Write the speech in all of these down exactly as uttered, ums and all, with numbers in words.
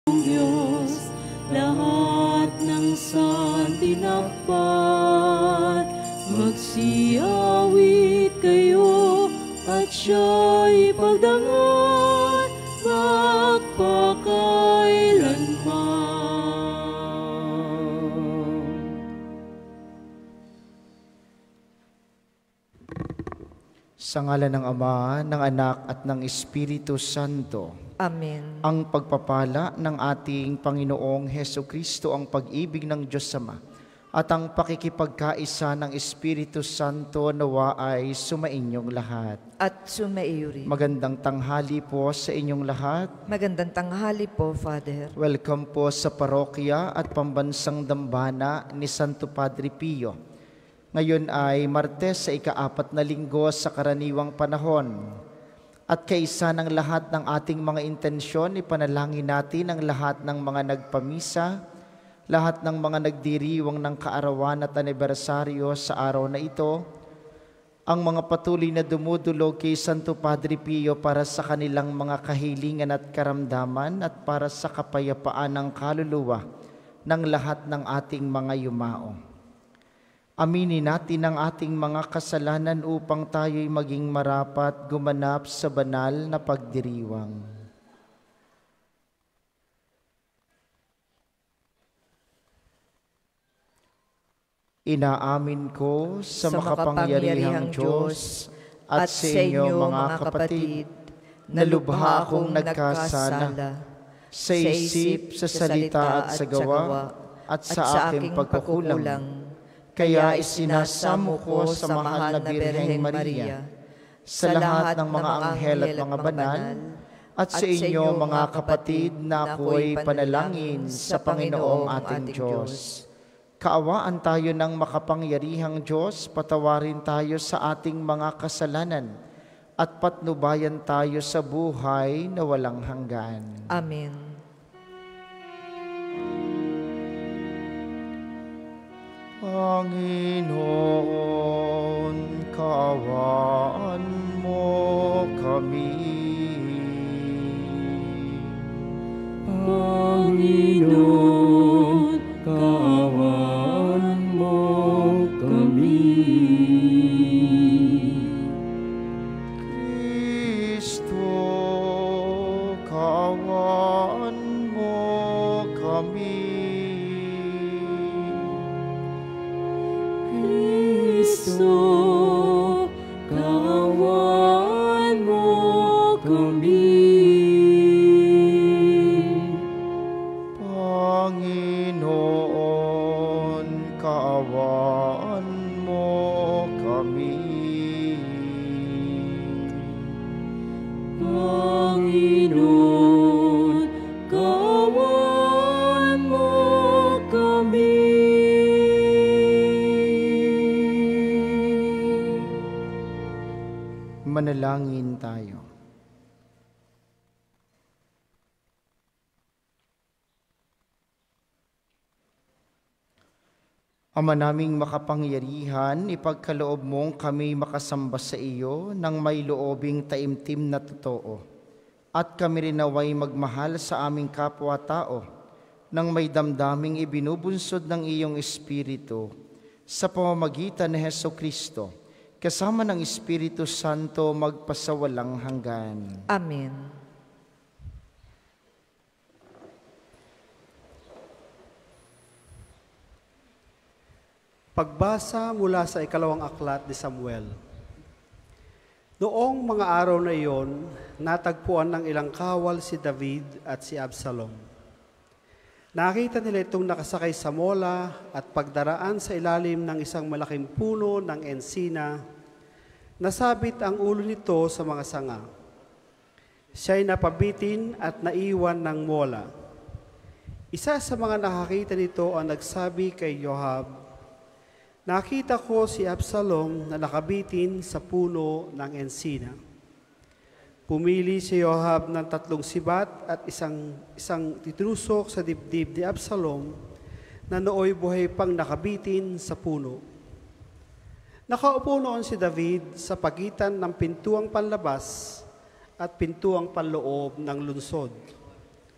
Diyos, lahat ng santinakpan, magsiawit kayo at siya'y pagdangan magpakailanman. Sa ngalan ng Ama, ng Anak at ng Espiritu Santo. Amen. Ang pagpapala ng ating Panginoong Hesukristo, ang pag-ibig ng Diyos Ama, at ang pakikipagkaisa ng Espiritu Santo nawa ay sumainyong lahat. At sumaiyo rin. Magandang tanghali po sa inyong lahat. Magandang tanghali po, Father. Welcome po sa parokya at pambansang dambana ni Santo Padre Pio. Ngayon ay Martes sa ikaapat na linggo sa karaniwang panahon. At kaisa ng lahat ng ating mga intensyon, ipanalangin natin ang lahat ng mga nagpamisa, lahat ng mga nagdiriwang ng kaarawan at anibersaryo sa araw na ito, ang mga patuloy na dumudulog kay Santo Padre Pio para sa kanilang mga kahilingan at karamdaman at para sa kapayapaan ng kaluluwa ng lahat ng ating mga yumao. Aminin natin ang ating mga kasalanan upang tayo'y maging marapat gumanap sa banal na pagdiriwang. Inaamin ko sa, sa makapangyarihang Diyos at sa inyo mga kapatid na lubha akong nagkasala sa isip, sa salita at sa gawa at sa aking pagkukulang. Kaya isinasamo ko sa mahal na Birheng Maria, sa lahat ng mga anghel at mga banal, at sa inyo mga kapatid na ako'y panalangin sa Panginoong ating Diyos. Kaawaan tayo ng makapangyarihang Diyos, patawarin tayo sa ating mga kasalanan, at patnubayan tayo sa buhay na walang hanggan. Amen. Panginoon, kaawaan mo kami. Panginoon, kaawaan mo kami. Kristo, kaawaan mo kami. Kristo, kaawaan mo kami. Panginoon, kaawaan mo kami. Panginoon, kaawaan mo kami. Manalangin tayo. Ama naming makapangyarihan, ipagkaloob mong kami makasamba sa iyo ng may loobing taimtim na totoo. At kami rin naway magmahal sa aming kapwa-tao ng may damdaming ibinubunsod ng iyong Espiritu sa pamamagitan ni Hesukristo, kasama ng Espiritu Santo magpasawalang hanggan. Amen. Pagbasa mula sa ikalawang aklat ni Samuel. Noong mga araw na iyon, natagpuan ng ilang kawal si David at si Absalom. Nakita nila itong nakasakay sa mola at pagdaraan sa ilalim ng isang malaking puno ng ensina, nasabit ang ulo nito sa mga sanga. Siya'y napabitin at naiwan ng mola. Isa sa mga nakakita nito ang nagsabi kay Joab, "Nakita ko si Absalom na nakabitin sa puno ng ensina." Pumili si Joab ng tatlong sibat at isang, isang titrusok sa dibdib ni Absalom na nooy buhay pang nakabitin sa puno. Nakaupo noon si David sa pagitan ng pintuang panlabas at pintuang panloob ng lunsod.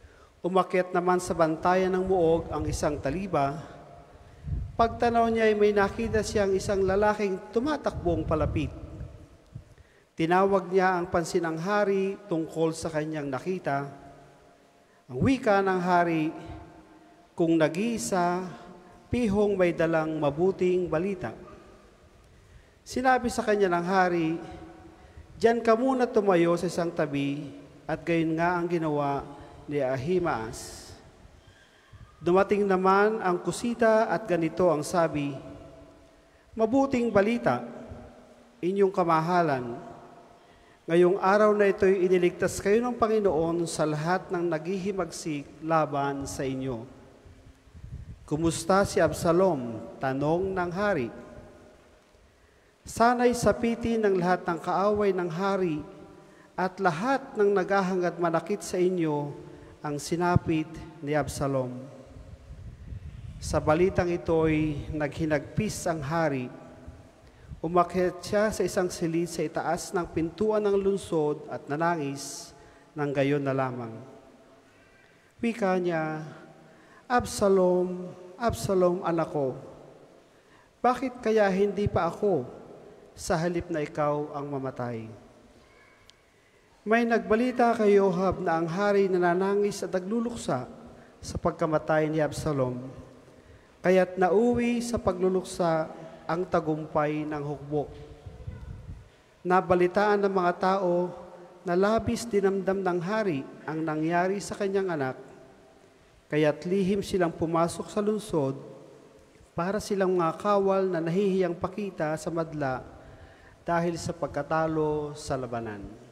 Umakyat naman sa bantayan ng muog ang isang taliba. Pagtanaw niya ay may nakita siyang isang lalaking tumatakbong palapit. Tinawag niya ang pansin ng hari tungkol sa kanyang nakita. Ang wika ng hari, kung nag-iisa, pihong may dalang mabuting balita. Sinabi sa kanya ng hari, "Diyan ka muna tumayo sa isang tabi," at gayon nga ang ginawa ni Ahimaas. Dumating naman ang kusita at ganito ang sabi, "Mabuting balita, inyong kamahalan. Ngayong araw na ito'y iniligtas kayo ng Panginoon sa lahat ng naghihimagsik laban sa inyo." "Kumusta si Absalom?" tanong ng hari. "Sana'y sapitin ng lahat ng kaaway ng hari at lahat ng naghahangad manakit sa inyo ang sinapit ni Absalom." Sa balitang ito'y naghinagpis ang hari. Umakyat siya sa isang silid sa itaas ng pintuan ng lungsod at nanangis ng gayon na lamang. Wika niya, "Absalom, Absalom anak ko, bakit kaya hindi pa ako sa halip na ikaw ang mamatay?" May nagbalita kay Yoab na ang hari nananangis at nagluluksa sa pagkamatay ni Absalom, kaya't nauwi sa pagluluksa ang tagumpay ng hukbo. Nabalitaan ng mga tao na labis dinamdam ng hari ang nangyari sa kanyang anak, kaya't lihim silang pumasok sa lungsod para silang mga kawal na nahihiyang pakita sa madla dahil sa pagkatalo sa labanan.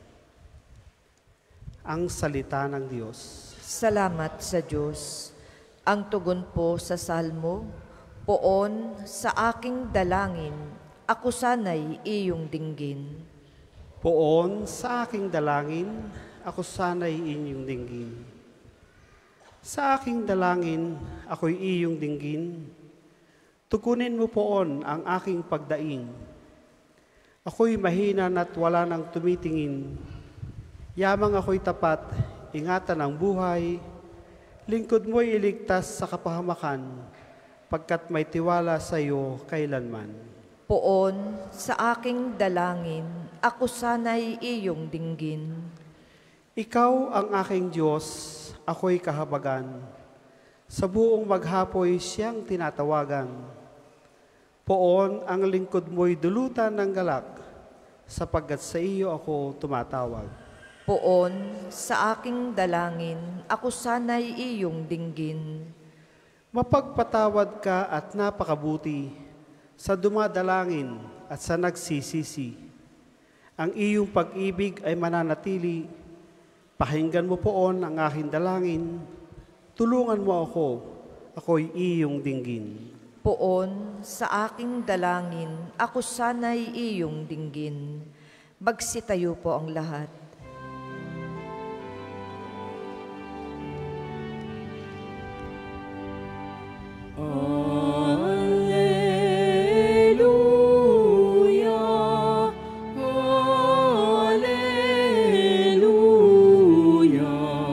Ang salita ng Diyos. Salamat sa Diyos. Ang tugon po sa salmo, "Poon sa aking dalangin, ako sana'y iyong dinggin." Poon sa aking dalangin, ako sana'y inyong dinggin. Sa aking dalangin, ako'y iyong dinggin. Tukunin mo poon ang aking pagdaing. Ako'y mahina na't wala nang tumitingin. Yamang ako'y tapat, ingatan ang buhay. Lingkod mo'y iligtas sa kapahamakan, pagkat may tiwala sa iyo kailanman. Poon sa aking dalangin, ako sana'y iyong dinggin. Ikaw ang aking Diyos, ako'y kahabagan. Sa buong maghapoy siyang tinatawagan. Poon ang lingkod mo'y dulutan ng galak, sapagkat sa iyo ako tumatawag. Poon sa aking dalangin, ako sana'y iyong dinggin. Mapagpatawad ka at napakabuti sa dumadalangin at sa nagsisisi. Ang iyong pag-ibig ay mananatili. Pakinggan mo poon ang aking dalangin. Tulungan mo ako, ako'y iyong dinggin. Poon sa aking dalangin, ako sana'y iyong dinggin. Magsitayo po ang lahat. Alleluia, Alleluia,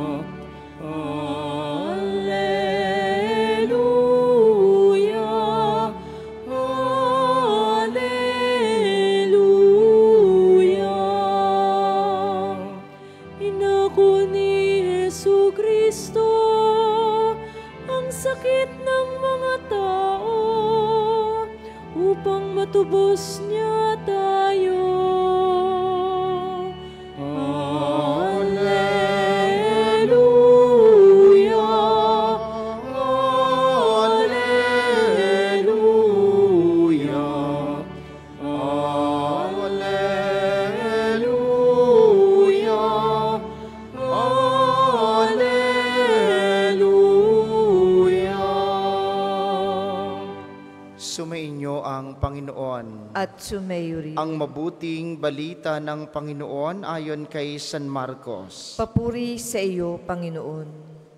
Alleluia, Alleluia. Inako ni Jesucristo ang sakit ng mga tao upang matubos niya tayo. Alleluia, Alleluia, Alleluia, Alleluia. Sumainyo ang Panginoon. At sumayo rin. Ang mabuting balita ng Panginoon ayon kay San Marcos. Papuri sa iyo, Panginoon.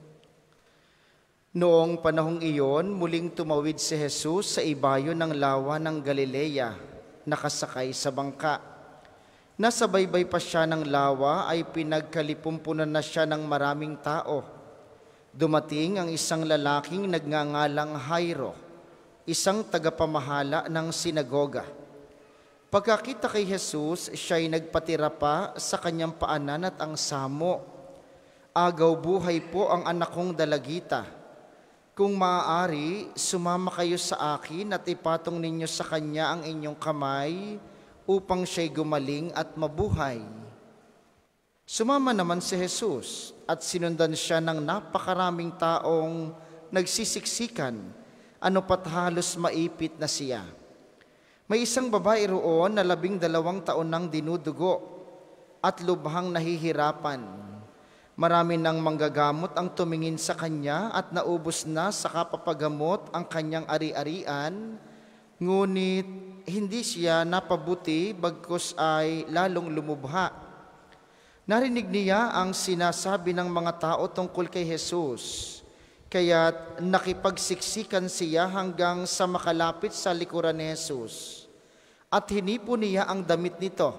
Noong panahong iyon, muling tumawid si Jesus sa ibayo ng lawa ng Galilea, nakasakay sa bangka. Nasa baybay pa siya ng lawa ay pinagkalipumpunan na siya ng maraming tao. Dumating ang isang lalaking nagngangalang Jairo, isang tagapamahala ng sinagoga. Pagkakita kay Jesus, siya'y nagpatira pa sa kanyang paanan at ang samo. Agaw buhay po ang anak kong dalagita. Kung maaari, sumama kayo sa akin at ipatong ninyo sa kanya ang inyong kamay upang siya'y gumaling at mabuhay. Sumama naman si Jesus at sinundan siya ng napakaraming taong nagsisiksikan, ano pat halos maipit na siya. May isang babae roon na labing dalawang taon nang dinudugo at lubhang nahihirapan. Marami nang manggagamot ang tumingin sa kanya at naubos na sa kapapagamot ang kanyang ari-arian, ngunit hindi siya napabuti bagkus ay lalong lumubha. Narinig niya ang sinasabi ng mga tao tungkol kay Jesus, kaya't nakipagsiksikan siya hanggang sa makalapit sa likuran ni Jesus. At hinipo niya ang damit nito,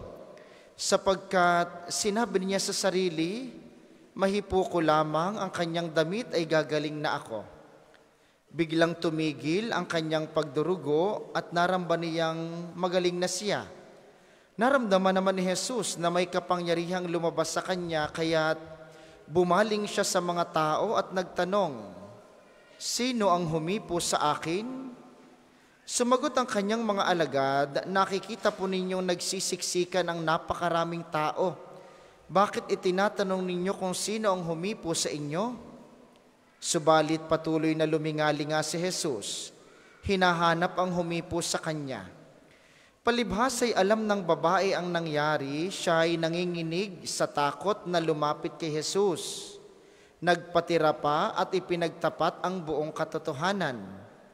sapagkat sinabi niya sa sarili, mahipo ko lamang ang kanyang damit ay gagaling na ako. Biglang tumigil ang kanyang pagdurugo at naramdaman niyang magaling na siya. Naramdaman naman ni Jesus na may kapangyarihang lumabas sa kanya, kaya't bumaling siya sa mga tao at nagtanong, sino ang humipo sa akin? Sumagot ang kanyang mga alagad, nakikita po ninyong nagsisiksikan ang napakaraming tao. Bakit itinatanong ninyo kung sino ang humipo sa inyo? Subalit patuloy na lumingali nga si Jesus, hinahanap ang humipo sa kanya. Palibhas ay alam ng babae ang nangyari, siya ay nanginginig sa takot na lumapit kay Jesus. Nagpatira pa at ipinagtapat ang buong katotohanan.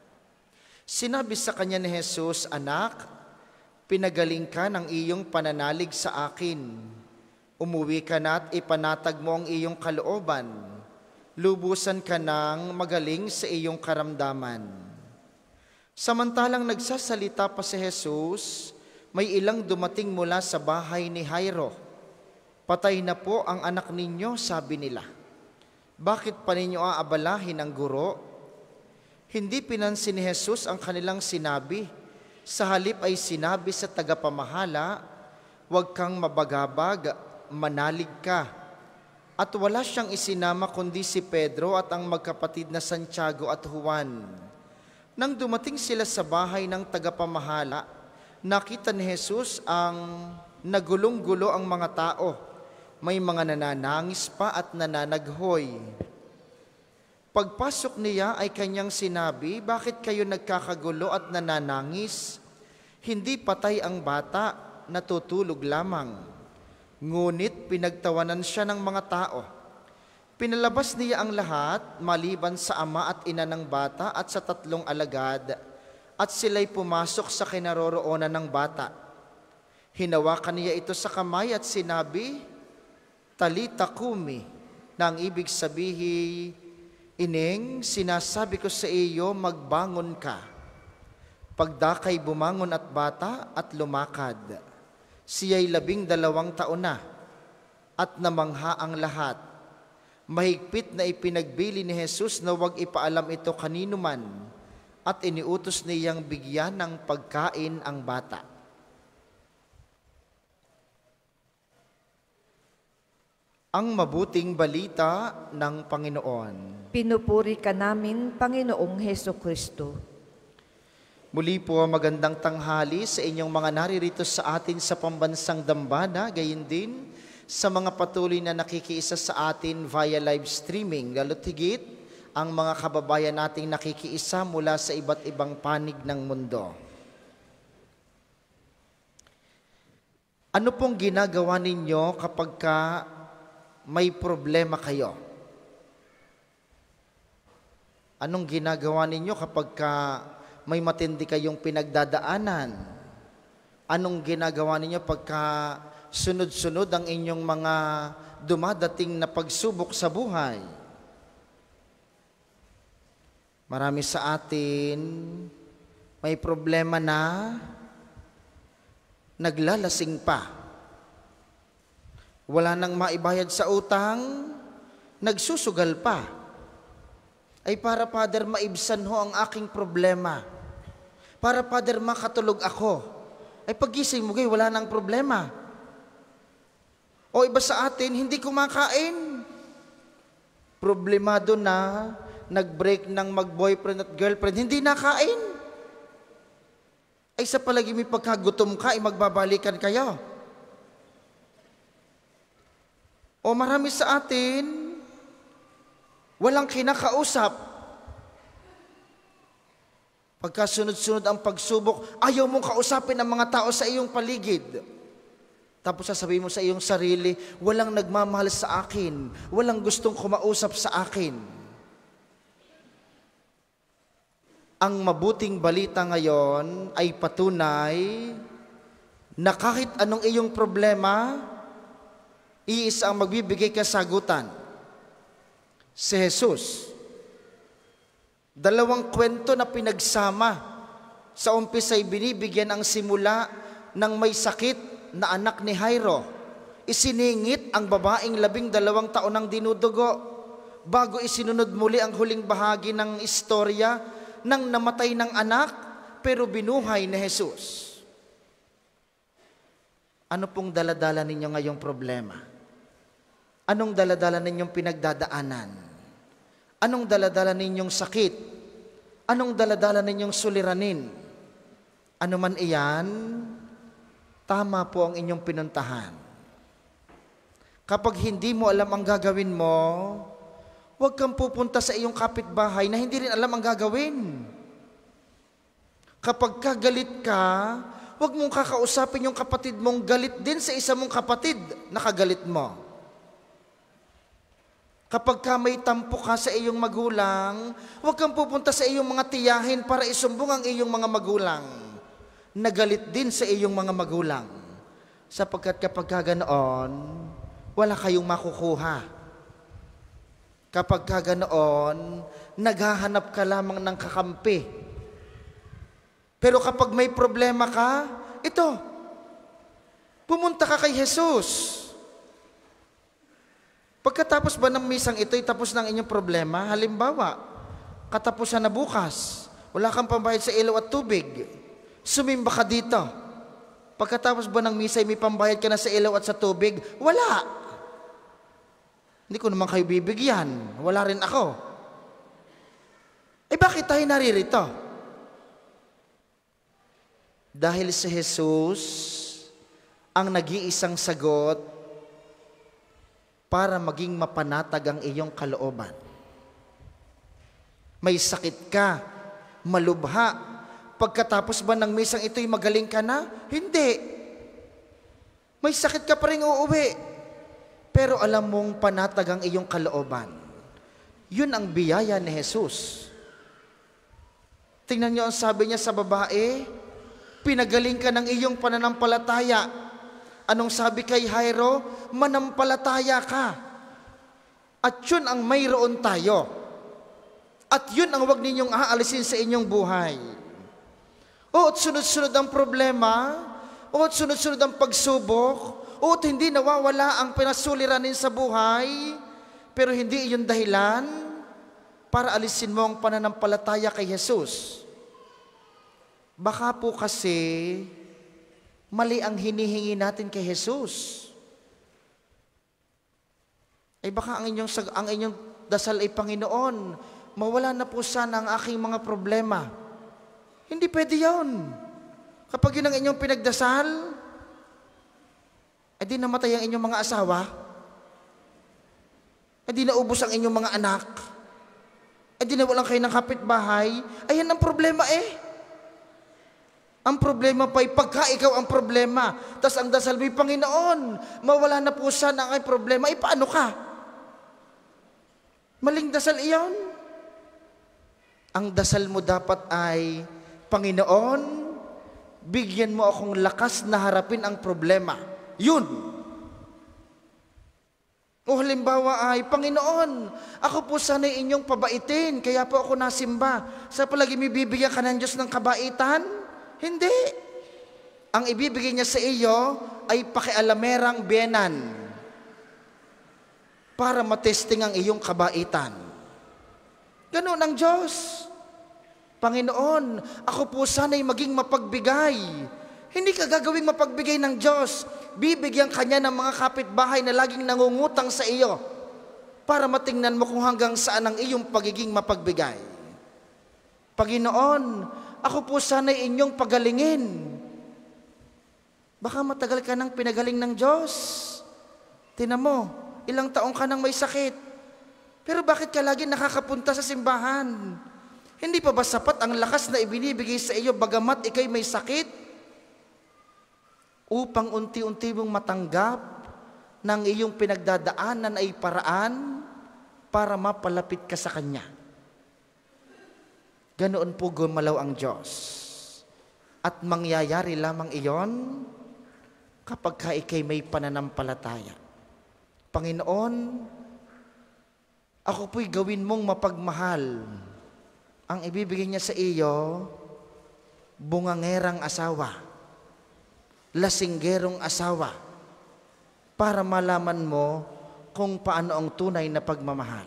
Sinabi sa kanya ni Jesus, anak, pinagaling ka ng iyong pananalig sa akin. Umuwi ka na at ipanatag mo ang iyong kalooban. Lubusan ka ng magaling sa iyong karamdaman. Samantalang nagsasalita pa si Jesus, may ilang dumating mula sa bahay ni Jairo. Patay na po ang anak ninyo, sabi nila. Bakit pa ninyo aabalahin ang guro? Hindi pinansin ni Jesus ang kanilang sinabi. Sa halip ay sinabi sa tagapamahala, huwag kang mabagabag, manalig ka. At wala siyang isinama kundi si Pedro at ang magkapatid na Santiago at Juan. Nang dumating sila sa bahay ng tagapamahala, nakita ni Jesus ang nagulong-gulo ang mga tao. May mga nananangis pa at nananaghoy. Pagpasok niya ay kanyang sinabi, bakit kayo nagkakagulo at nananangis? Hindi patay ang bata, natutulog lamang. Ngunit pinagtawanan siya ng mga tao. Pinalabas niya ang lahat, maliban sa ama at ina ng bata at sa tatlong alagad, at sila'y pumasok sa kinaroroonan ng bata. Hinawakan niya ito sa kamay at sinabi, Talita kumi, na ang ibig sabihin, Ining, sinasabi ko sa iyo, magbangon ka. Pagdakay bumangon at bata at lumakad. Siya'y labing dalawang taon na, at namangha ang lahat. Mahigpit na ipinagbili ni Jesus na huwag ipaalam ito kanino man at iniutos niyang bigyan ng pagkain ang bata. Ang mabuting balita ng Panginoon. Pinupuri ka namin, Panginoong Hesukristo. Muli po magandang tanghali sa inyong mga naririto sa atin sa pambansang dambana, gayon din sa mga patuloy na nakikiisa sa atin via live streaming, lalo't higit ang mga kababayan nating nakikiisa mula sa iba't ibang panig ng mundo. Ano pong ginagawa ninyo kapag ka may problema kayo? Anong ginagawa ninyo kapag ka may matindi kayong pinagdadaanan? Anong ginagawa ninyo pagka sunod-sunod ang inyong mga dumadating na pagsubok sa buhay? Marami sa atin may problema na naglalasing pa. Wala nang maibayad sa utang, nagsusugal pa. ay para, Father, maibsan ho ang aking problema. Para, Father, makatulog ako. Ay pagising mo, gay, wala nang problema. O iba sa atin, hindi kumakain. Problemado na, nag-break ng mag-boyfriend at girlfriend, hindi nakain. Ay sa palagi may pagkagutom ka, ay magbabalikan kayo. O marami sa atin, walang kinakausap. Pagkasunod-sunod ang pagsubok, ayaw mong kausapin ang mga tao sa iyong paligid. Tapos sasabihin mo sa iyong sarili, walang nagmamahal sa akin, walang gustong kumausap sa akin. Ang mabuting balita ngayon ay patunay na kahit anong iyong problema, iisa ang magbibigay kasagutan. Si Jesus. Dalawang kwento na pinagsama. Sa umpisa ay binibigyan ang simula ng may sakit na anak ni Jairo. Isiningit ang babaeng labing dalawang taon ng dinudugo. Bago isinunod muli ang huling bahagi ng istorya ng namatay ng anak pero binuhay ni Jesus. Ano pong daladala ninyo ngayong problema? Anong daladala ninyong pinagdadaanan? Anong daladala ninyong sakit? Anong daladala ninyong suliranin? Ano man iyan, tama po ang inyong pinuntahan. Kapag hindi mo alam ang gagawin mo, huwag kang pupunta sa iyong kapitbahay na hindi rin alam ang gagawin. Kapag kagalit ka, huwag mong kakausapin yung kapatid mong galit din sa isa mong kapatid na kagalit mo. Kapag ka may tampo ka sa iyong magulang, huwag kang pupunta sa iyong mga tiyahin para isumbong ang iyong mga magulang. Nagalit din sa iyong mga magulang. Sapagkat kapag ka ganoon, wala kayong makukuha. Kapag ka ganoon, naghahanap ka lamang ng kakampi. Pero kapag may problema ka, ito, pumunta ka kay Jesus. Pagkatapos ba ng misang ito'y tapos ng inyong problema? Halimbawa, katapusan na bukas, wala kang pambayad sa ilaw at tubig, sumimba ka dito. Pagkatapos ba ng misa, may pambayad ka na sa ilaw at sa tubig? Wala. Hindi ko naman kayo bibigyan. Wala rin ako. Eh bakit tayo naririto? Dahil si Jesus ang nag-iisang sagot para maging mapanatag ang iyong kalooban. May sakit ka, malubha, pagkatapos ba ng misang ito'y magaling ka na? Hindi. May sakit ka pa rin uuwi. Pero alam mong panatag ang iyong kalooban. Yun ang biyaya ni Jesus. Tingnan niyo ang sabi niya sa babae, pinagaling ka ng iyong pananampalataya. Anong sabi kay Jairo? Manampalataya ka. At yun ang mayroon tayo. At yun ang huwag ninyong aalisin sa inyong buhay. O at sunod-sunod ang problema, o at sunod-sunod ang pagsubok, o at hindi nawawala ang pinasuliranin sa buhay, pero hindi iyon dahilan para alisin mo ang pananampalataya kay Jesus. Baka po kasi mali ang hinihingi natin kay Jesus. Ay baka ang inyong, ang inyong dasal ay, Panginoon, mawala na po sana ang aking mga problema. Hindi pwede yun. Kapag yun ang inyong pinagdasal, ay di namatay ang inyong mga asawa, ay di naubos ang inyong mga anak, ay di nawalan kayo ng kapitbahay, ayan ang problema eh. Ang problema pa ay pagka ikaw ang problema, tas ang dasal mo'y, Panginoon, mawala na po sana ang aking problema, ay paano ka? Maling dasal iyon. Ang dasal mo dapat ay, Panginoon, bigyan mo akong lakas na harapin ang problema. Yun. O halimbawa ay, Panginoon, ako po sana'y inyong pabaitin, kaya po ako nasimba. Sa palagi may bibigyan ka ng Diyos ng kabaitan? Hindi. Ang ibibigay niya sa iyo ay pakialamerang biyenan para matesting ang iyong kabaitan. Ganun ang Diyos. Panginoon, ako po sana'y maging mapagbigay. Hindi ka gagawing mapagbigay ng Diyos. Bibigyan kanya ng mga kapitbahay na laging nangungutang sa iyo para matingnan mo kung hanggang saan ang iyong pagiging mapagbigay. Panginoon, ako po sana'y inyong pagalingin. Baka matagal ka nang pinagaling ng Diyos. Tingnan mo, ilang taong ka nang may sakit. Pero bakit ka lagi nakakapunta sa simbahan? Hindi pa ba sapat ang lakas na ibinibigay sa iyo bagamat ikay may sakit? Upang unti-unti mong matanggap ng iyong pinagdadaanan ay paraan para mapalapit ka sa Kanya. Ganoon po gumalaw ang Diyos. At mangyayari lamang iyon kapag ka ikay may pananampalataya. Panginoon, ako po'y gawin mong mapagmahal. Ang ibibigay niya sa iyo, bungangerang asawa, lasinggerong asawa, para malaman mo kung paano ang tunay na pagmamahal.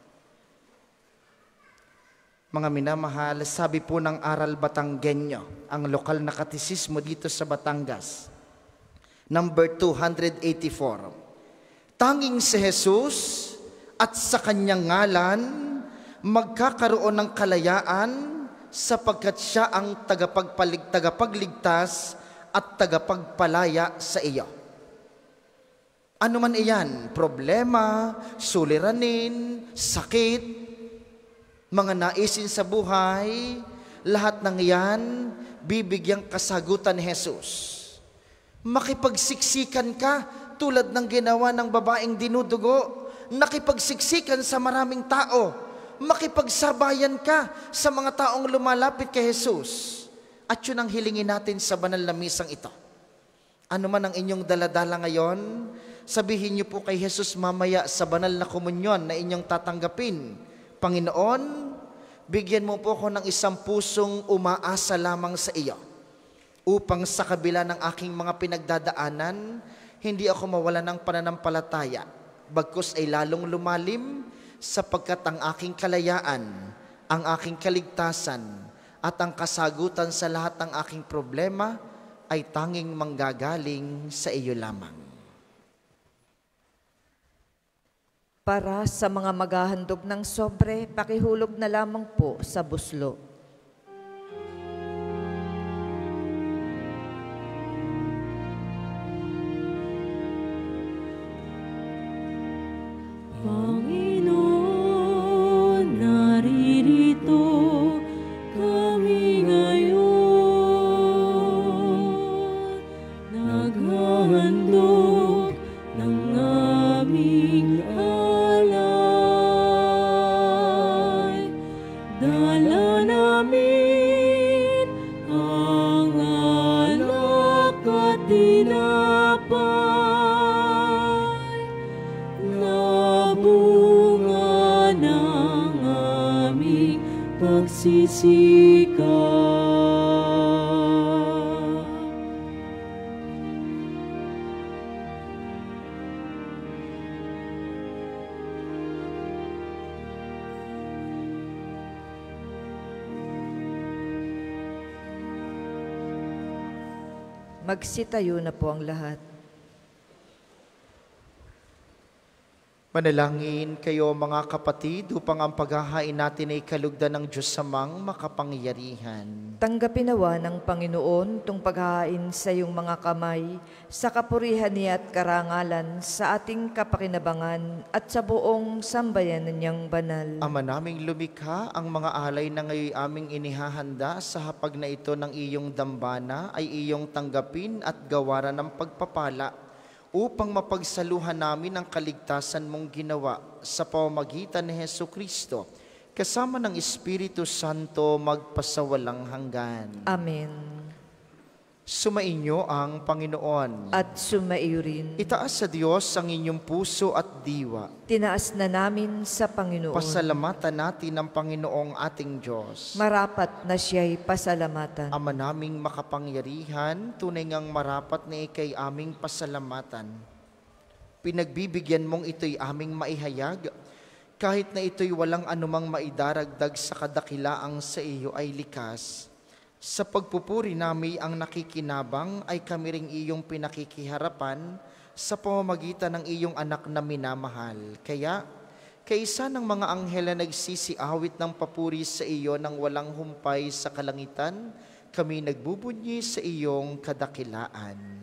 Mga minamahal, sabi po ng Aral Batanggenyo, ang lokal na katisismo dito sa Batangas, number two eighty-four. Tanging si Jesus at sa kanyang ngalan, magkakaroon ng kalayaan sapagkat siya ang tagapagpalig, tagapagligtas at tagapagpalaya sa iyo. Ano man iyan, problema, suliranin, sakit, mga naisin sa buhay, lahat ng iyan, bibigyang kasagutan ni Jesus. Makipagsiksikan ka tulad ng ginawa ng babaeng dinudugo, nakipagsiksikan sa maraming tao, makipagsabayan ka sa mga taong lumalapit kay Jesus. At yun ang hilingin natin sa banal na misang ito. Ano man ang inyong daladala ngayon, sabihin niyo po kay Jesus mamaya sa banal na komunyon na inyong tatanggapin, Panginoon, bigyan mo po ako ng isang pusong umaasa lamang sa iyo, upang sa kabila ng aking mga pinagdadaanan, hindi ako mawala ng pananampalataya, bagkus ay lalong lumalim, sapagkat ang aking kalayaan, ang aking kaligtasan, at ang kasagutan sa lahat ng aking problema ay tanging manggagaling sa iyo lamang. Para sa mga maghahandog ng sobre, pakihulog na lamang po sa buslo. Panginoon, naririto kami ngayon, naghahandog ng aming alay. Dala namin ang alak at tinapay, bunga ng aming pagsisikap. Magsitayo na po ang lahat. Manalangin kayo mga kapatid upang ang paghahain natin ay kalugdan ng Diyos samang makapangyarihan. Tanggapin nawa ng Panginoon itong paghahain sa iyong mga kamay, sa kapurihan niya at karangalan, sa ating kapakinabangan at sa buong sambayanan niyang banal. Ama naming lumikha, ang mga alay na ngayon aming inihahanda sa hapag na ito ng iyong dambana ay iyong tanggapin at gawaran ng pagpapala, upang mapagsaluhan namin ang kaligtasan mong ginawa sa pamamagitan ni Hesukristo, kasama ng Espiritu Santo magpasawalang hanggan. Amen. Sumainyo ang Panginoon. At sumaiyo rin. Itaas sa Diyos ang inyong puso at diwa. Tinaas na namin sa Panginoon. Pasalamatan natin ang Panginoong ating Diyos. Marapat na siya'y pasalamatan. Ama naming makapangyarihan, tunay ngang marapat na ikay aming pasalamatan. Pinagbibigyan mong ito'y aming maihayag, kahit na ito'y walang anumang maidaragdag sa kadakilaang sa iyo ay likas. Sa pagpupuri namin ang nakikinabang ay kami ring iyong pinakikiharapan sa pamamagitan ng iyong anak na minamahal. Kaya, kaisa ng mga anghel na nagsisiawit ng papuri sa iyo nang walang humpay sa kalangitan, kami nagbubunyi sa iyong kadakilaan.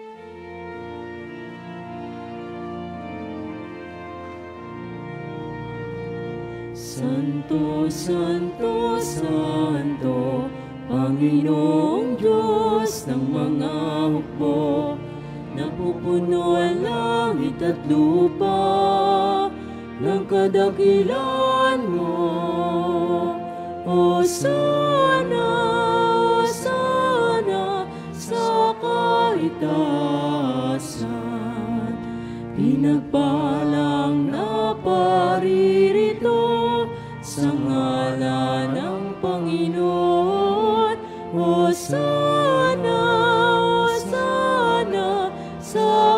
Santo, Santo, Santo, Panginoong Diyos ng mga hukbo, napupuno ang langit at lupa ng kadakilan mo. Hosana, Hosana sa kaitaasan, pinagpalang na paririto sa ngalan ng Panginoon. Hosana, Hosana sa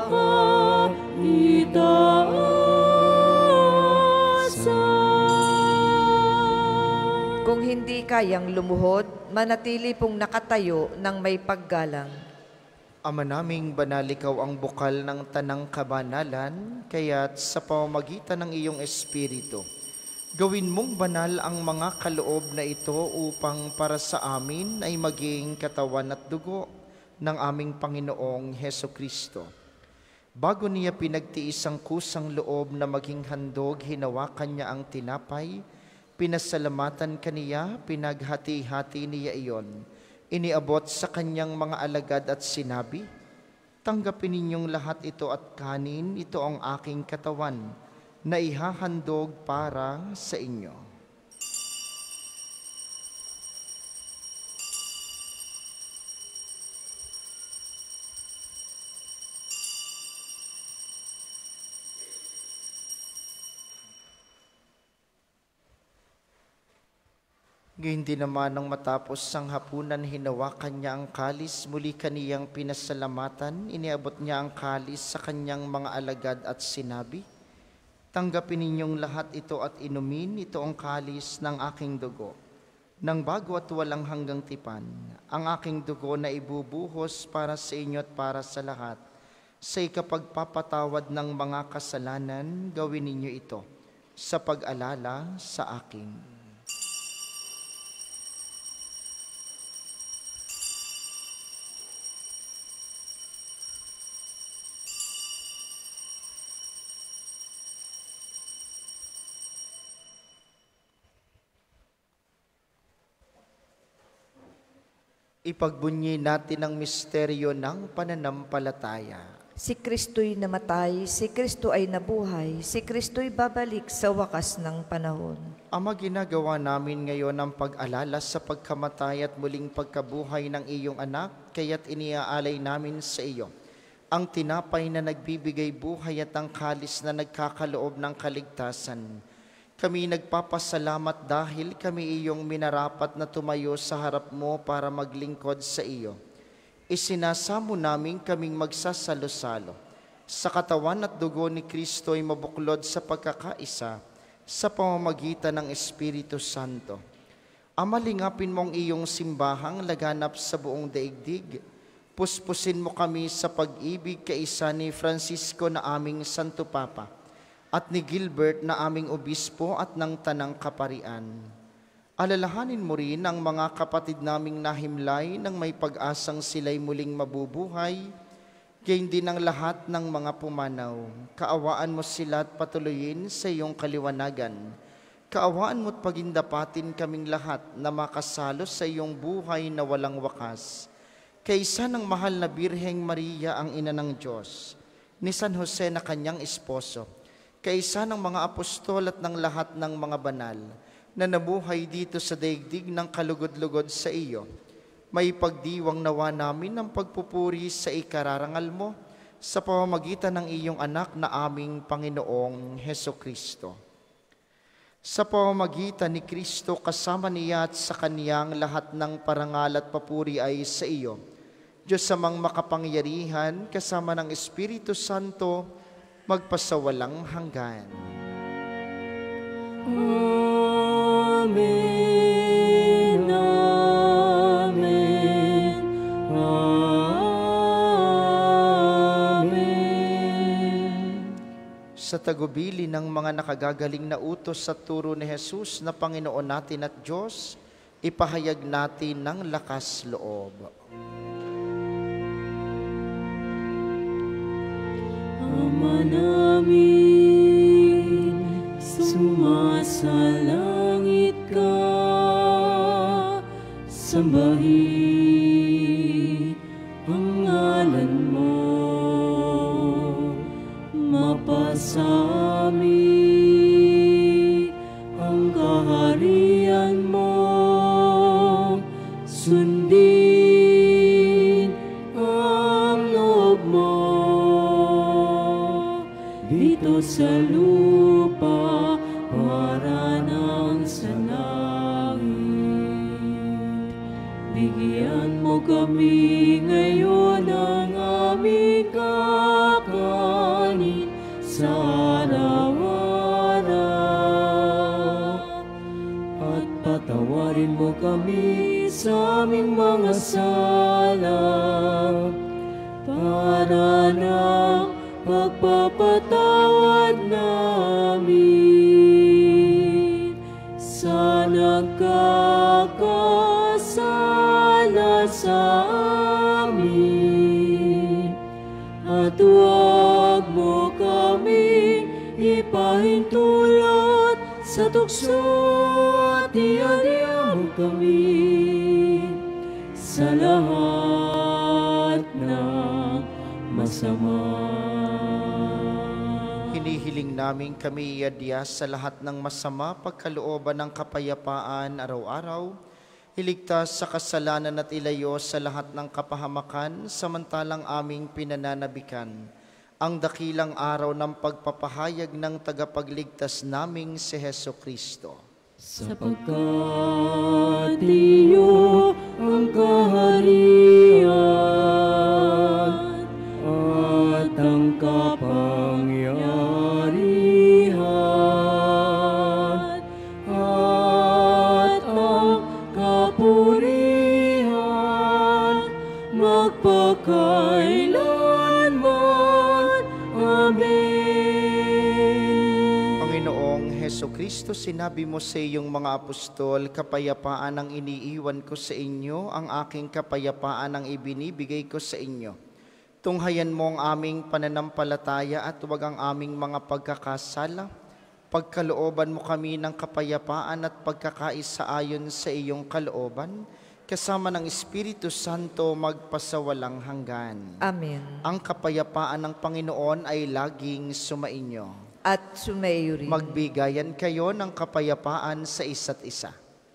kaitaasan. Kung hindi kayang lumuhod, manatili pong nakatayo ng may paggalang. Ama naming banal, ikaw ang bukal ng tanang kabanalan, kaya't sa pamamagitan ng iyong Espiritu, gawin mong banal ang mga kaloob na ito upang para sa amin ay maging katawan at dugo ng aming Panginoong Heso Kristo. Bago niya pinagtiis ang kusang loob na maging handog, hinawakan niya ang tinapay, pinasalamatan kaniya, pinaghati-hati niya iyon. Iniabot sa kanyang mga alagad at sinabi, "Tanggapin ninyong lahat ito at kanin, ito ang aking katawan, na ihahandog para sa inyo." Gayun din naman nang matapos ang hapunan, hinawakan niya ang kalis, muli kaniyang pinasalamatan, iniabot niya ang kalis sa kanyang mga alagad at sinabi, "Tanggapin ninyong lahat ito at inumin, ito ang kalis ng aking dugo, ng bago at walang hanggang tipan, ang aking dugo na ibubuhos para sa inyo at para sa lahat. Sa ikapagpapatawad ng mga kasalanan, gawin ninyo ito sa pag-alala sa akin." Ipagbunyi natin ang misteryo ng pananampalataya. Si Kristo'y namatay, si Kristo ay nabuhay, si Kristo'y babalik sa wakas ng panahon. Ama, ginagawa namin ngayon ang pag-alala sa pagkamatay at muling pagkabuhay ng iyong anak, kaya't iniaalay namin sa iyo ang tinapay na nagbibigay buhay at ang kalis na nagkakaloob ng kaligtasan. Kami nagpapasalamat dahil kami iyong minarapat na tumayo sa harap mo para maglingkod sa iyo. Isinasamo namin kaming magsasalo-salo sa katawan at dugo ni Kristo ay mabuklod sa pagkakaisa sa pamamagitan ng Espiritu Santo. Ama, lingapin mong iyong simbahang laganap sa buong daigdig. Puspusin mo kami sa pag-ibig kaisa ni Francisco na aming Santo Papa at ni Gilbert na aming obispo at ng Tanang Kaparian. Alalahanin mo rin ang mga kapatid naming nahimlay nang may pag-asang sila'y muling mabubuhay, gayon din ang lahat ng mga pumanaw. Kaawaan mo sila at patuloyin sa iyong kaliwanagan. Kaawaan mo't pagindapatin kaming lahat na makasalo sa iyong buhay na walang wakas. Kaisa ng mahal na Birheng Maria ang ina ng Diyos, ni San Jose na kanyang esposo, kaisa ng mga apostol at ng lahat ng mga banal na nabuhay dito sa daigdig ng kalugod-lugod sa iyo, may pagdiwang nawa namin ng pagpupuri sa ikararangal mo sa pamamagitan ng iyong anak na aming Panginoong Heso Kristo. Sa pamamagitan ni Kristo, kasama niya at sa kaniyang lahat ng parangal at papuri ay sa iyo, Diyos amang makapangyarihan, kasama ng Espiritu Santo, magpasawalang hanggan. Amen, Amen, Amen. Sa tagubili ng mga nakagagaling na utos sa turo ni Jesus na Panginoon natin at Diyos, ipahayag natin ng lakas loob. Ama namin, sumasalangit ka, sambahin ang ngalan mo, mapasami ang kaharian mo, sundin ang loob mo dito sa lupa para nang sa langit. Bigyan mo kami ngayon ng aming kakanin sa araw-araw, at patawarin mo kami sa aming mga sala para nang pagpapatawad namin sa nagkakasala sa amin, at huwag mo kami ipahintulot sa tukso, at iadya mo kami sa lahat ng masama. Hinihiling namin kami iadya sa lahat ng masama, pagkalooban ng kapayapaan araw-araw, iligtas sa kasalanan at ilayo sa lahat ng kapahamakan, samantalang aming pinananabikan ang dakilang araw ng pagpapahayag ng tagapagligtas naming si Heso Kristo. Sapagkat iyo ang kaharian at ang kapangyarihan at ang kapurihan magpakailanman. Amen. Panginoong Heso Kristo, sinabi mo sa iyong mga apostol, kapayapaan ang iniiwan ko sa inyo, ang aking kapayapaan ang ibinibigay ko sa inyo. Tunghayan mo ang aming pananampalataya at huwag ang aming mga pagkakasala. Pagkalooban mo kami ng kapayapaan at pagkakaisa ayon sa iyong kalooban, kasama ng Espiritu Santo magpasawalang hanggan. Amen. Ang kapayapaan ng Panginoon ay laging sumainyo. At sumayo rin. Magbigayan kayo ng kapayapaan sa isa't isa.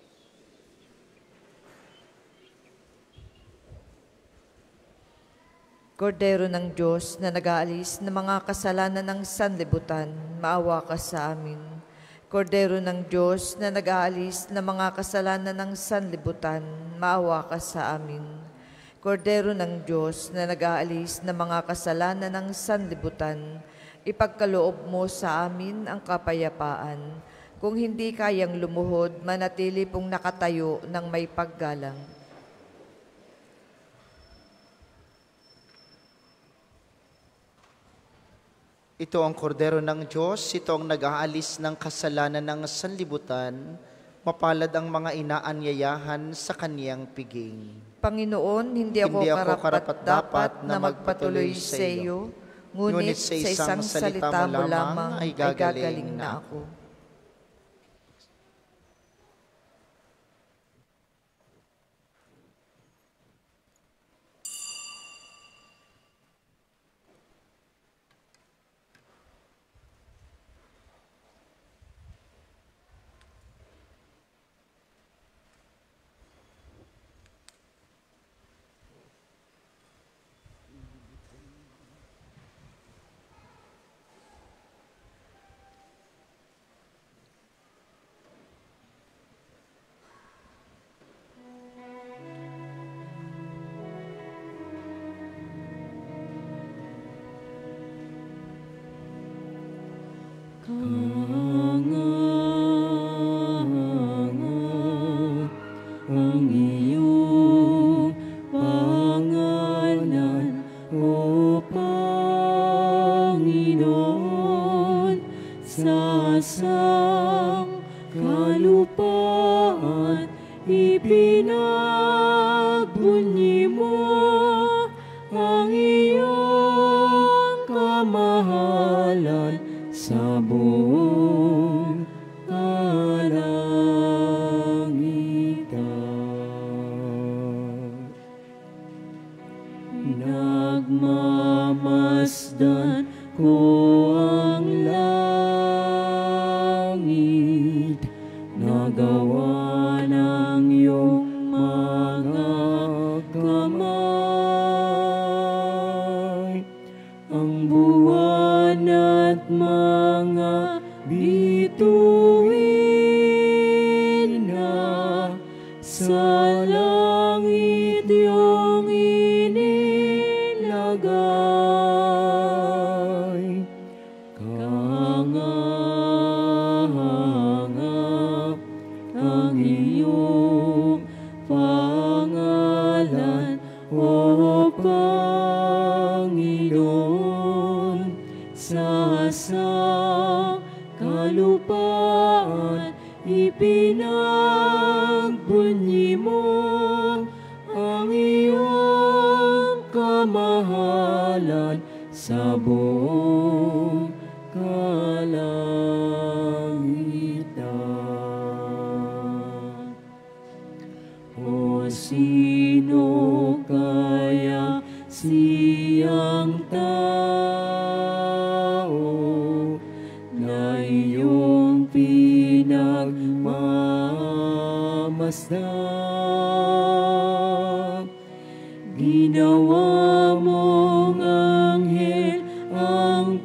Kordero ng Diyos na nag-aalis ng mga kasalanan ng sanlibutan, maawa ka sa amin. Kordero ng Diyos na nag-aalis ng mga kasalanan ng sanlibutan, maawa ka sa amin. Kordero ng Diyos na nag-aalis ng mga kasalanan ng sanlibutan, ipagkaloob mo sa amin ang kapayapaan. Kung hindi kayang lumuhod, manatili pong nakatayo ng may paggalang. Ito ang kordero ng Diyos, ito ang nag-aalis ng kasalanan ng sanlibutan, mapalad ang mga inaanyayahan sa kaniyang piging. Panginoon, hindi ako, Hindi ako karapat-dapat na magpatuloy sa iyo, ngunit sa isang salita mo lamang ay gagaling na ako. kalupaan, ipinagbunyi mo ang iyong kamahalan sa buong kalangitan. Nagmamasdan ko ang langit, nagawa ng iyong mga kamay, ang buwan at mga bituin na sa langit iyong inilagay. Kahanga-hanga ang iyong pangalan, O Panginoon, sa kalupaan, ipinagbunyi mo ang iyong kamahalan sa buong kalangitan. O sino kaya siyang tao na iyong pinagmamasdan? Ginawa mong anghel ang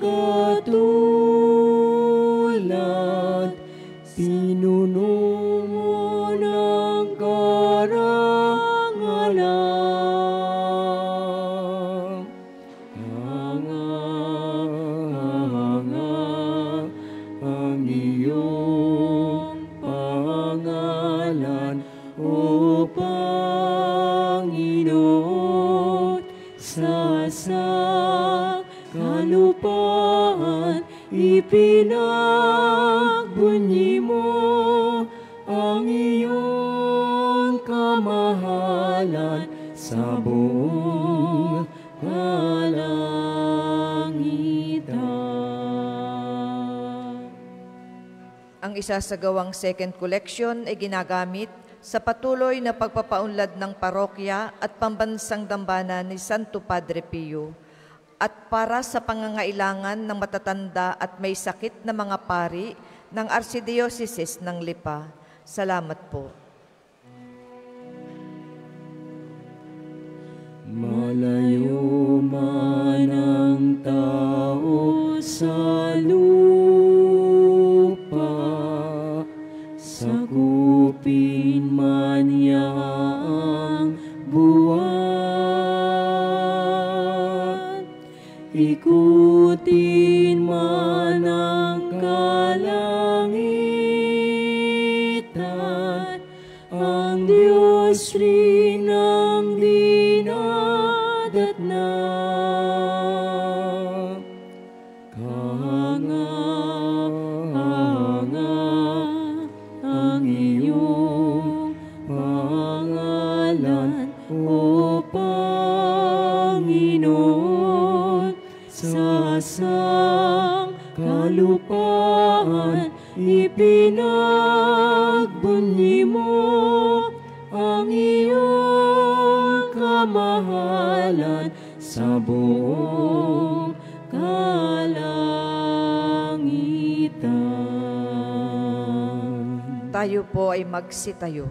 katulad, pinuno mo ng karangalan. Hanga-hanga ang iyong pangalan, O Panginoon, sa kalupaan, ipinagbunyi mo ang iyong kamahalan sa buong kalangitan. Ang isasagawang second collection ay ginagamit sa patuloy na pagpapaunlad ng parokya at pambansang dambana ni Santo Padre Pio at para sa pangangailangan ng matatanda at may sakit na mga pari ng Archdiocese ng Lipa. Salamat po. Malayo man ang tao sa lupa, sakupin man niya ang buwan, ikutin man ang kalangitan, ang Diyos rin ang dinadatna. Kahanga-hanga ang iyong pangalan, O Panginoon, sa kalupaan, ipinagbunyi mo ang iyong kamahalan sa buong kalangitan. Tayo po ay magsitayo.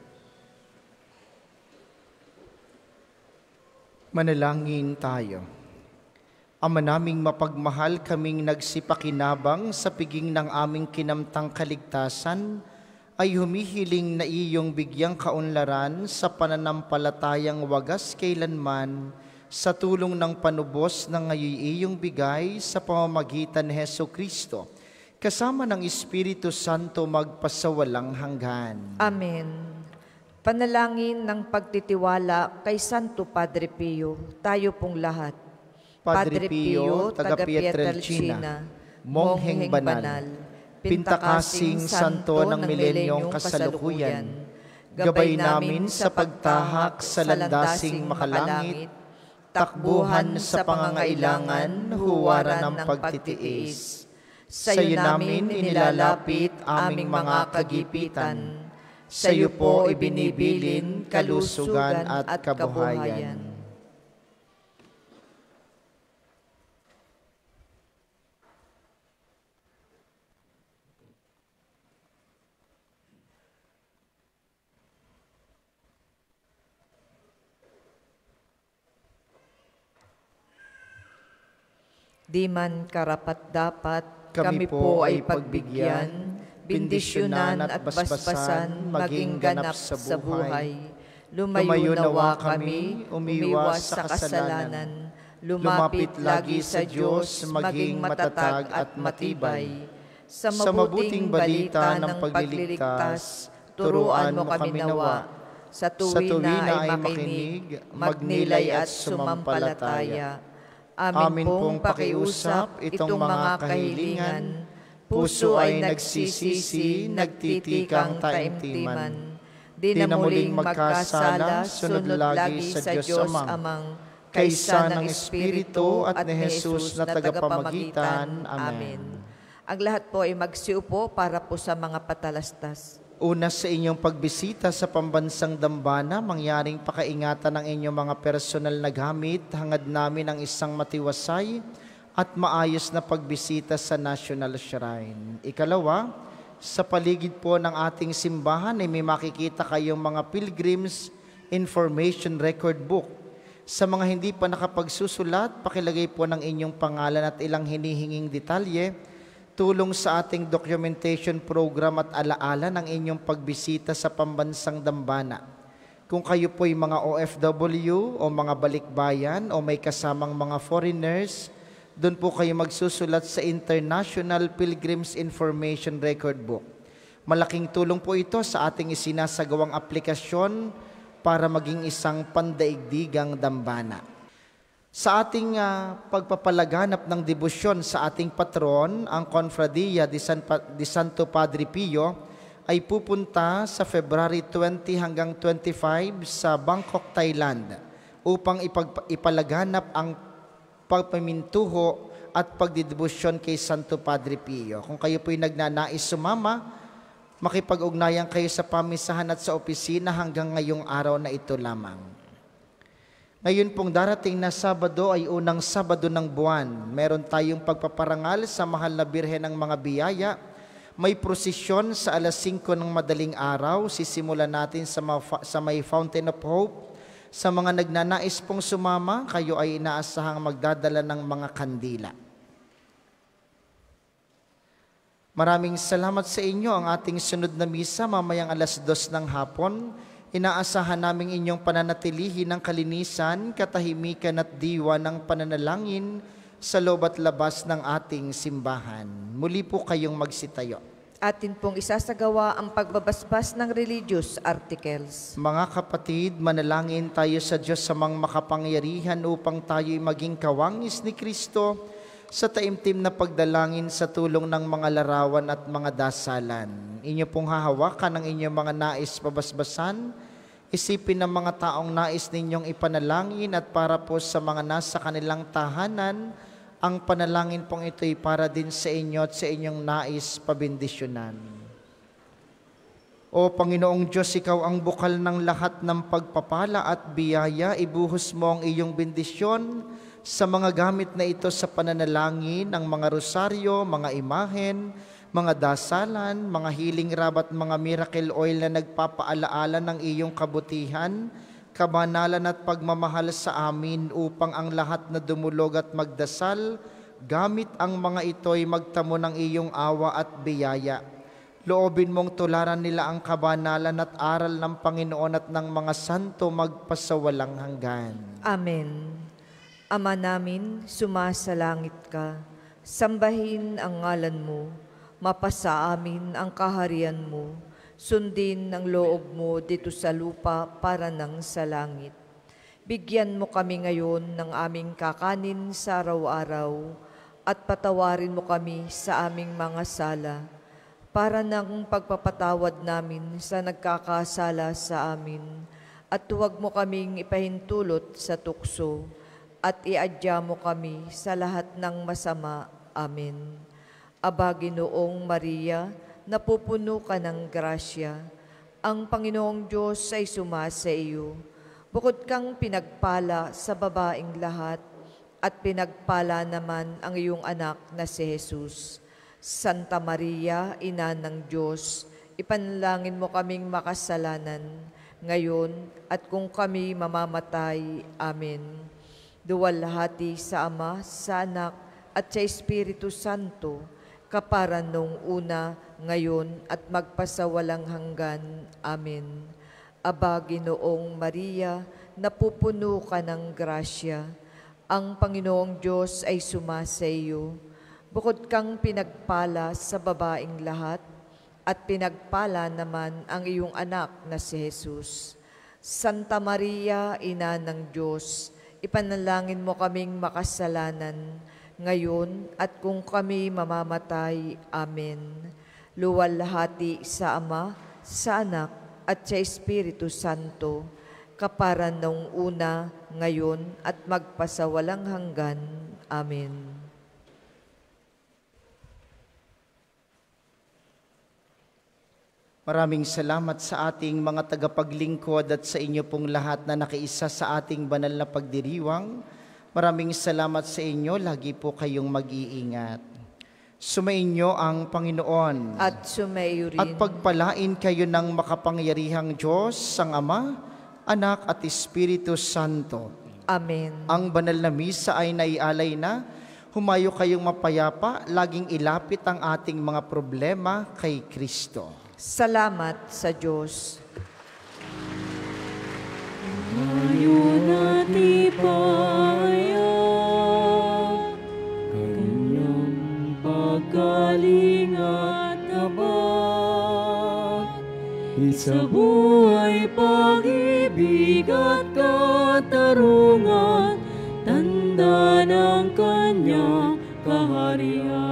Manalangin tayo. Ama naming mapagmahal, kaming nagsipakinabang sa piging ng aming kinamtang kaligtasan, ay humihiling na iyong bigyang kaunlaran sa pananampalatayang wagas kailanman sa tulong ng panubos ng ngayon iyong bigay sa pamamagitan ni Heso Kristo, kasama ng Espiritu Santo magpasawalang hanggan. Amen. Panalangin ng pagtitiwala kay Santo Padre Pio, tayo pong lahat. Padre Pio, taga Pietrelcina, Mongheng Banal, Pintakasing Santo ng Milenyong Kasalukuyan, gabay namin sa pagtahak sa landasing makalangit, takbuhan sa pangangailangan, huwaran ng pagtitiis. Sa iyo namin inilalapit aming mga kagipitan, sa iyo po ibinibilin kalusugan at kabuhayan. Di man karapat-dapat, Kami po ay pagbigyan, bindisyonan at basbasan, maging ganap sa buhay. Lumayo nawa kami, umiwas sa kasalanan, lumapit lagi sa Diyos, maging matatag at matibay. Sa mabuting balita ng pagliligtas, turuan mo kami nawa. Sa tuwi na ay makinig, magnilay at sumampalataya. Amin pong pakiusap itong mga kahilingan, puso ay nagsisisi, nagtitikang taimtiman. Di na muling magkasala, sunod lagi sa Diyos Amang, kaysa ng Espiritu at ni Jesus na tagapamagitan. Amen. Ang lahat po ay magsiupo para po sa mga patalastas. Una sa inyong pagbisita sa pambansang dambana, mangyaring pakaingatan ng inyong mga personal na gamit, hangad namin ang isang matiwasay at maayos na pagbisita sa National Shrine. Ikalawa, sa paligid po ng ating simbahan ay may makikita kayong mga Pilgrims Information Record Book. Sa mga hindi pa nakapagsusulat, pakilagay po ng inyong pangalan at ilang hinihinging detalye, tulong sa ating documentation program at alaala ng inyong pagbisita sa pambansang dambana. Kung kayo po'y mga O F W o mga balikbayan o may kasamang mga foreigners, doon po kayo magsusulat sa International Pilgrims Information Record Book. Malaking tulong po ito sa ating isinasagawang aplikasyon para maging isang pandaigdigang dambana. Sa ating uh, pagpapalaganap ng debosyon sa ating patron, ang Confradia de, San pa- de Santo Padre Pio ay pupunta sa February twenty hanggang twenty-five sa Bangkok, Thailand upang ipag- ipalaganap ang pagpamintuho at pagdidebosyon kay Santo Padre Pio. Kung kayo po'y nagnanais sumama, makipag-ugnayan kayo sa pamisahan at sa opisina hanggang ngayong araw na ito lamang. Ngayon pong darating na Sabado ay unang Sabado ng buwan. Meron tayong pagpaparangal sa mahal na Birhen ng mga biyaya. May prosesyon sa alas singko ng madaling araw. Sisimulan natin sa, ma- sa may Fountain of Hope. Sa mga nagnanais pong sumama, kayo ay inaasahang magdadala ng mga kandila. Maraming salamat sa inyo. Ang ating sunod na misa mamayang alas dos ng hapon. Inaasahan namin inyong pananatilihin ng kalinisan, katahimikan at diwa ng pananalangin sa loob at labas ng ating simbahan. Muli po kayong magsitayo. Atin pong isasagawa ang pagbabasbas ng religious articles. Mga kapatid, manalangin tayo sa Diyos sa mga makapangyarihan upang tayo'y maging kawangis ni Kristo sa taimtim na pagdalangin sa tulong ng mga larawan at mga dasalan. Inyo pong hahawakan ang inyong mga nais pabasbasan, isipin ng mga taong nais ninyong ipanalangin at para po sa mga nasa kanilang tahanan, ang panalangin pong ito'y para din sa inyo at sa inyong nais pabindisyonan. O Panginoong Diyos, Ikaw ang bukal ng lahat ng pagpapala at biyaya, ibuhos mo ang iyong bendisyon sa mga gamit na ito sa pananalangin, ang mga rosaryo, mga imahen, mga dasalan, mga healing rab at mga miracle oil na nagpapaalaala ng iyong kabutihan, kabanalan at pagmamahal sa amin upang ang lahat na dumulog at magdasal, gamit ang mga ito'y magtamo ng iyong awa at biyaya. Loobin mong tularan nila ang kabanalan at aral ng Panginoon at ng mga santo magpasawalang hanggan. Amen. Ama namin, sumasalangit ka, sambahin ang ngalan mo, mapasa amin ang kaharian mo, sundin ang loob mo dito sa lupa para nang sa langit. Bigyan mo kami ngayon ng aming kakanin sa araw-araw at patawarin mo kami sa aming mga sala, para ng pagpapatawad namin sa nagkakasala sa amin, at huwag mo kaming ipahintulot sa tukso, at iadya mo kami sa lahat ng masama. Amen. Aba, Ginoong Maria, napupuno ka ng grasya, ang Panginoong Diyos ay sumasa iyo. Bukod kang pinagpala sa babaing lahat, at pinagpala naman ang iyong anak na si Jesus. Santa Maria, Ina ng Diyos, ipanalangin mo kaming makasalanan, ngayon at kung kami mamamatay. Amen. Duwalhati sa Ama, sa Anak, at sa Espiritu Santo, kaparan nung una, ngayon, at magpasawalang hanggan. Amen. Aba, Ginoong Maria, napupuno ka ng grasya, ang Panginoong Diyos ay sumasa iyo. Bukod kang pinagpala sa babaing lahat, at pinagpala naman ang iyong anak na si Jesus. Santa Maria, Ina ng Diyos, ipanalangin mo kaming makasalanan, ngayon at kung kami mamamatay. Amen. Luwalhati sa Ama, sa Anak, at sa Espiritu Santo, kaparan ng una, ngayon, at magpasawalang hanggan. Amen. Maraming salamat sa ating mga tagapaglingkod at sa inyo pong lahat na nakiisa sa ating banal na pagdiriwang. Maraming salamat sa inyo, lagi po kayong mag-iingat. Sumainyo ang Panginoon. At sumayo rin. At pagpalain kayo ng makapangyarihang Diyos, ang Ama, Anak at Espiritu Santo. Amen. Ang banal na misa ay naialay na. Humayo kayong mapayapa, laging ilapit ang ating mga problema kay Kristo. Salamat sa Diyos. Ngayon at ipaya, kanyang paggaling at habag, sa buhay, pag-ibig at katarungan, tanda ng kanyang kaharian.